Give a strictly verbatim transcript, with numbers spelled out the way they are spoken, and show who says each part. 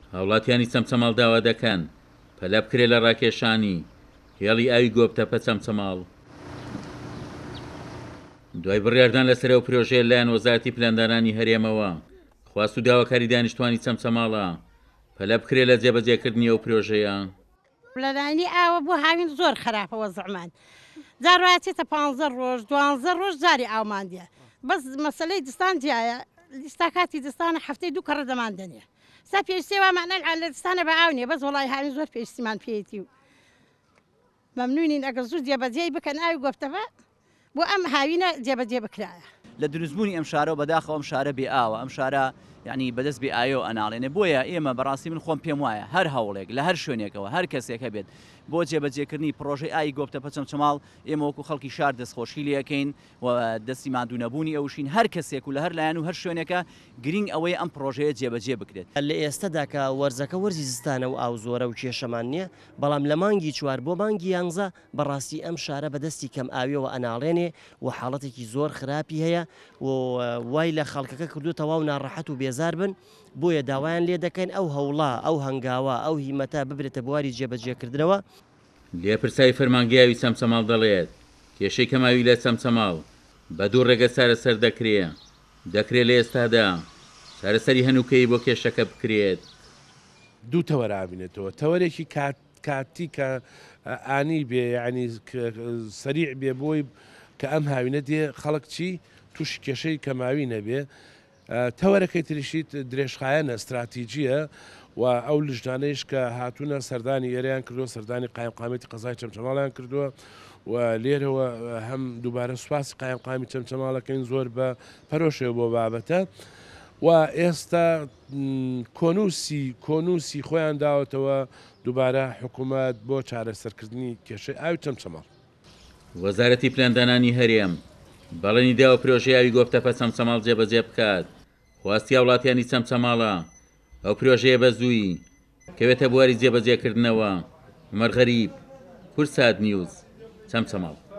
Speaker 1: هاوڵاتیانی چەمچەماڵ داوا دەکەن پەلە بکرێ لە ڕاکێشانی هێڵی ئاوی گۆبتەپە چەمچەماڵ. دوای بڕیاردان لەسەر ئەو پرۆژەیە لایەن وەزارەتی پلاندانانی هەرێمەوە خواست و داواکاری دانیشتوانی چەمچەماڵە پەلە بکرێ لە جێبەجێکردنی ئەو پرۆژەیە.
Speaker 2: لەلایەنی ئاوە بۆ هاوین زۆر خراپەوە زەعمان جاڕاتێتە پانزە ڕۆژ دوانزە ڕۆژ جاری ئاومان دیە بەس مەسلەی دستان جایە لیستا کاتی دستانە هەفتەی دوو کەڕە دەمان دەنێ سا پێویستیەوە معنەل لە دستانە بە ئاو نیە بەس وڵای هاوین زۆر پێویستیمان پێیەتی و مەمنونین ئەگەر زوو جێبەجێی بکەن ئاوی گۆفتەبە بۆ ئەم هاوینە جێبەجێ بکرایە.
Speaker 3: لە دروستبوونی ئەم شارە و بەداخەوە ئەم شارە بێ ئاوە ئەم شارە یعنی بەدەست بێ ئایۆ ئەناڵێنێ بۆیە ئێمە بەڕاستی من خۆم پێم وایە هەر هەوڵێک لە هەر شوێنێکەوە هەر کەسێک هەبێت بۆ جێبەجێکردنی پرۆژەی ئاوی گۆفتەپە چەمچەماڵ ئێمە وەکو خەڵکی شار دەستخۆشی لەکەین و دەستی ماندوونەبوونی ئەوشین هەر کەسێک و لە هەر لایەن و هەر شوێنێکە گرنگ ئەوەی ئەم پرۆژەیە جێبەجێ بکرێت.
Speaker 4: لە ئێستادا کە وەرزەکە وەرزی زستانە و ئاو زۆرە و کێشەمان نییە بەڵام لە مانگی چوار بۆ مانگی یانزە بەڕاستی ئەم شارە بەدەستی کەم ئاویەوە ئەناڵێنێ و حاڵەتێکی زۆر خراپی هەیە و وای لە خەڵکەکە کردوتەوە و ناڕەحەت و بێزار بن بۆیە داوایان لێ دەکەن ئەو هەوڵا ئەو هەنگاوە ئەو هیمەتە ببرێتە بواری جێبەجێکردنەوە.
Speaker 1: لێپرسای فەرمانگەیاوی چەمچەماڵ دەڵێت کێشەی کەماوی لە چەمچەماڵ بە دوو ڕێگە چارەسەر دەکرێ دەکرێت لە ئێستادا چارەسەری هەنووکەی بۆ کێشەکە بکرێت.
Speaker 5: دوو تەوەرە ئابینێتەوە تەوەرێکی کاتی کە ئانی بێ ینی سەریع بێ بۆی کە ئەم هاوینە دێ خەڵک چی توش کێشەی کەماوی نەبێ. تەوەرەکەی تریشیت درێژخایەنە استراتیجیە و ئەو لژدانەیش کە هاتوونە سەردانی ئێرەیان کردووە سەردانی قایمقامەتی قەزای چەمچەماڵیان کردووە و لێرەوە هەم دووبارە سوپاسی قایمقامی چەمچەماڵەکەین زۆر بە پەرۆشەوە بۆ بابەتە و ئێستا کۆنووسی کۆنووسی خۆیان داوەتەوە دووبارە حکوومەت بۆ چارەسەرکردنی کێشەی ئاوی چەمچەماڵ.
Speaker 1: وەزارەتی پلاندانانی هەرێم بەڵێنی داوە پرۆژەی ئاوی گۆفتەپە چەمچەماڵ جێبەجێ بکات خواستی وڵاتیانی چەمچەماڵە ئەو پرۆژەیە بە زووی کەوێتە بواری جێبەجێکردنەوە. عومەر غەریب، کورسات نیوز، چەمچەماڵ.